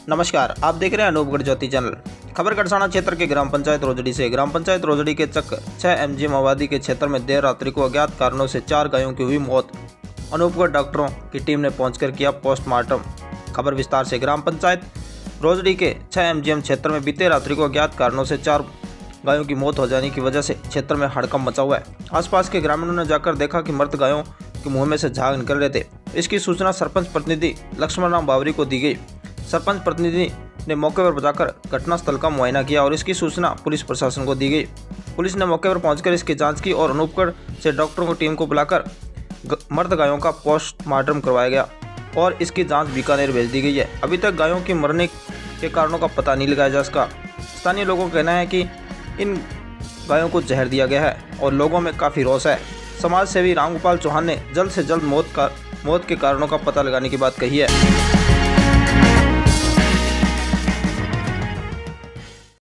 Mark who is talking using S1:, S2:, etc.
S1: नमस्कार, आप देख रहे हैं अनूपगढ़ ज्योति चैनल। खबर कटसाना क्षेत्र के ग्राम पंचायत रोजड़ी से। ग्राम पंचायत रोजड़ी के चक 6 एमजीएम आबादी के क्षेत्र में देर रात्रि को अज्ञात कारणों से 4 गायों की हुई मौत। अनूपगढ़ डॉक्टरों की टीम ने पहुंचकर किया पोस्टमार्टम। खबर विस्तार से। ग्राम पंचायत रोजड़ी के 6 एमजीएम क्षेत्र में बीते रात्रि को अज्ञात कारणों से 4 गायों की मौत हो जाने की वजह से क्षेत्र में हड़कंप मचा हुआ है। आसपास के ग्रामीणों ने जाकर देखा कि मृत गायों के मुंह में से झाग निकल रहे थे। इसकी सूचना सरपंच प्रतिनिधि लक्ष्मण राम बावरी को दी गई। सरपंच प्रतिनिधि ने मौके पर जाकर घटनास्थल का मुआयना किया और इसकी सूचना पुलिस प्रशासन को दी गई। पुलिस ने मौके पर पहुंचकर इसकी जांच की और अनूपगढ़ से डॉक्टरों की टीम को बुलाकर मृत गायों का पोस्टमार्टम करवाया गया और इसकी जांच बीकानेर भेज दी गई है। अभी तक गायों की मरने के कारणों का पता नहीं लगाया जा सका। स्थानीय लोगों का कहना है कि इन गायों को जहर दिया गया है और लोगों में काफ़ी रोष है। समाज सेवी रामगोपाल चौहान ने जल्द से जल्द मौत के कारणों का पता लगाने की बात कही है।